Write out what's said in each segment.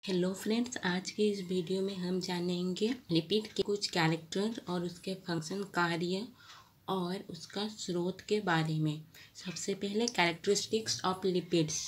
Hello friends, आज के इस वीडियो में हम जानेंगे लिपिड के कुछ कैरेक्टर और उसके फंक्शन, कार्य और उसका स्रोत के बारे में। सबसे पहले कैरेक्टरिस्टिक्स ऑफ लिपिड्स।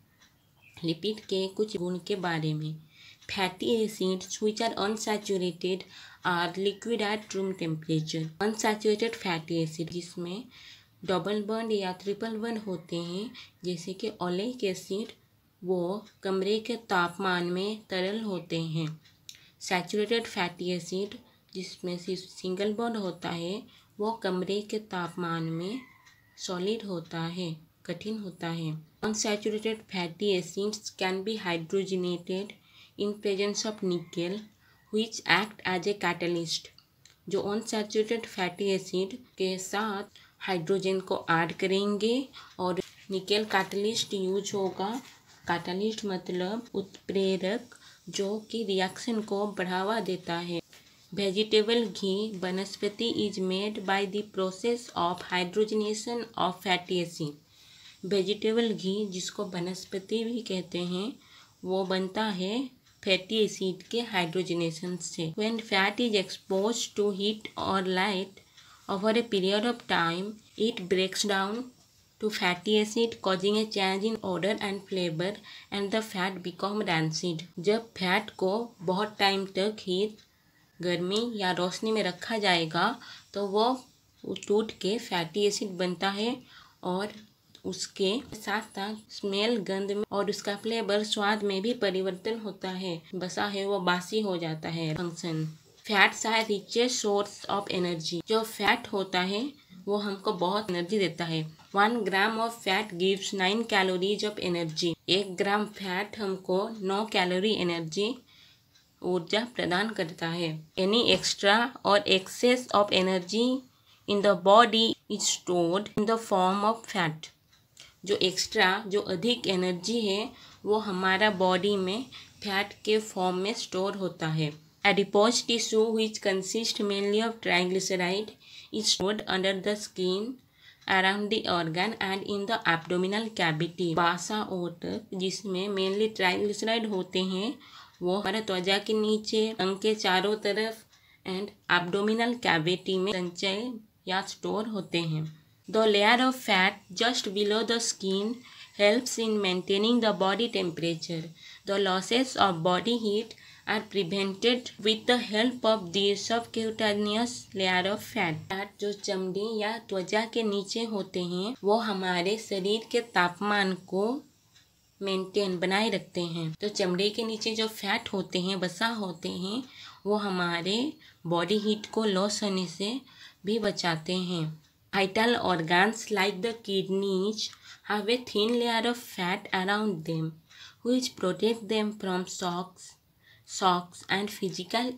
लिपिड के कुछ गुण के बारे में। Fatty acids which are unsaturated are liquid at room temperature. Unsaturated fatty acid जिसमें डबल बॉन्ड या ट्रिपल बॉन्ड होते हैं, जैसे कि ओलेइक एसिड, वो कमरे के तापमान में तरल होते हैं। सैचुरेटेड फैटी एसिड जिसमें सिंगल बॉन्ड होता है, वो कमरे के तापमान में सॉलिड होता है, कठिन होता है। Unsaturated fatty acids can be hydrogenated in presence of nickel which act as a catalyst. जो अनसैचुरेटेड फैटी एसिड के साथ हाइड्रोजन को ऐड करेंगे और निकेल कैटलिस्ट यूज होगा। कैटलिस्ट मतलब उत्प्रेरक, जो कि रिएक्शन को बढ़ावा देता है। Vegetable ghee vanaspati is made by the process of hydrogenation of fatty acid. Vegetable घी जिसको वनस्पति भी कहते हैं, वो बनता है फैटी एसिड के हाइड्रोजनेशन से। When fat is exposed to heat or light over a period of time, it breaks down to fatty acid, causing a change in odor and flavor, and the fat become rancid. जब fat को बहुत time तक heat, गर्मी या रोशनी में रखा जाएगा तो वो टूट के फैटी एसिड बनता है और उसके साथ साथ स्मेल, गंध में और उसका फ्लेवर, स्वाद में भी परिवर्तन होता है। बसा है वो बासी हो जाता है। Function. Fats are richest source of energy. जो फैट होता है वो हमको बहुत एनर्जी देता है। 1 gram of fat gives 9 calories of energy. 1 gram fat हमको 9 कैलोरी एनर्जी, ऊर्जा प्रदान करता है। Any extra or excess of energy in the body is stored in the form of fat. जो एक्स्ट्रा, जो अधिक एनर्जी है, वो हमारा बॉडी में फैट के फॉर्म में स्टोर होता है। Adipose tissue which consist mainly of triglyceride is stored under the skin, around the organ and in the abdominal cavity. बासा ऊतक जिसमें मेनली ट्राइग्लिसराइड होते हैं, वो हमारे त्वचा के नीचे, अंग के चारों तरफ एंड एब्डोमिनल कैविटी में संचय या स्टोर होते हैं। The layer of fat just below the skin helps in maintaining the body temperature. The losses of body heat are prevented with the help of the subcutaneous layer of fat. Fat जो चमड़ी या त्वचा के नीचे होते हैं, वो हमारे शरीर के तापमान को बनाए रखते हैं। तो चमड़े के नीचे जो फैट होते हैं, बसा होते हैं, वो हमारे बॉडी हीट को लॉस होने से भी बचाते हैं। Vital organs like the kidneys have a thin layer of fat around them, which protect them from shocks and physical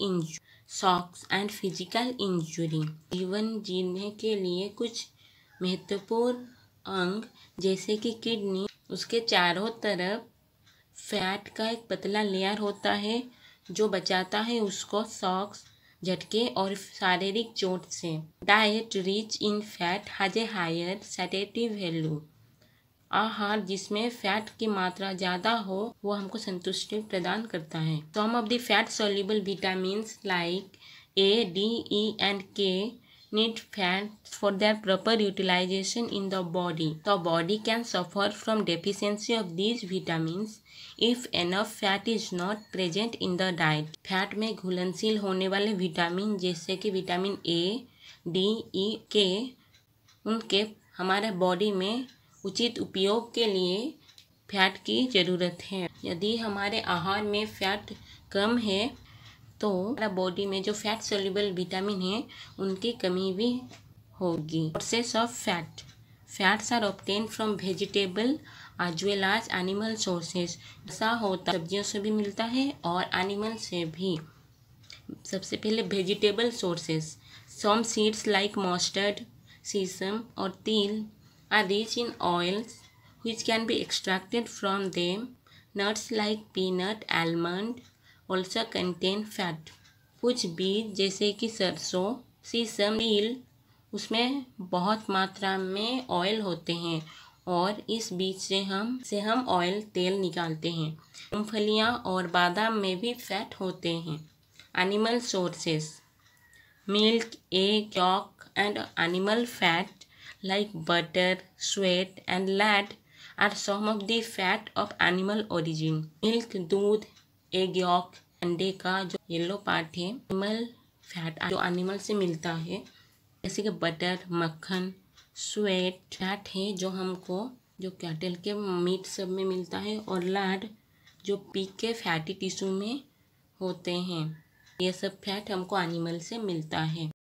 injury. जीवन जीने के लिए कुछ महत्वपूर्ण अंग जैसे कि किडनी, उसके चारों तरफ फैट का एक पतला लेयर होता है जो बचाता है उसको शॉक्स, झटके और शारीरिक चोट से। Diet rich in fat has a higher satisfactory value. आहार जिसमें फैट की मात्रा ज़्यादा हो, वो हमको संतुष्टि प्रदान करता है। Some of the fat soluble vitamins like A, D, E and K need fat for their proper utilization in the body. The body can suffer from deficiency of these vitamins if enough fat is not present in the diet. Fat में घुलनशील होने वाले vitamin जैसे कि vitamin A, D, ई, के, उनके हमारे body में उचित उपयोग के लिए फैट की ज़रूरत है। यदि हमारे आहार में फैट कम है तो हमारा बॉडी में जो फैट सोल्यूबल विटामिन है, उनकी कमी भी होगी। Sources of fat. Fats are obtain from vegetable as well as animal sources. ऐसा होता सब्जियों से भी मिलता है और एनिमल से भी। सबसे पहले vegetable sources. Some seeds like mustard, sesame or til are rich in oils which can be extracted from them. Nuts like peanut, almond also contain fat. कुछ बीज जैसे कि सरसों, सीसम, तिल, उसमें बहुत मात्रा में ऑयल होते हैं और इस बीज से हम ऑयल तेल निकालते हैं। मूंगफलियाँ और बादाम में भी फैट होते हैं। Animal sources: milk, egg yolk and animal fat like butter, sweat and lard are some of the fat of animal origin. Milk दूध, एग yolk अंडे का जो येलो पार्ट है, एनिमल फैट जो एनिमल से मिलता है, जैसे कि बटर मक्खन, स्वेट फैट है जो कैटल के मीट सब में मिलता है, और लाड जो पिग के फैटी टिश्यू में होते हैं। ये सब फैट हमको एनिमल से मिलता है।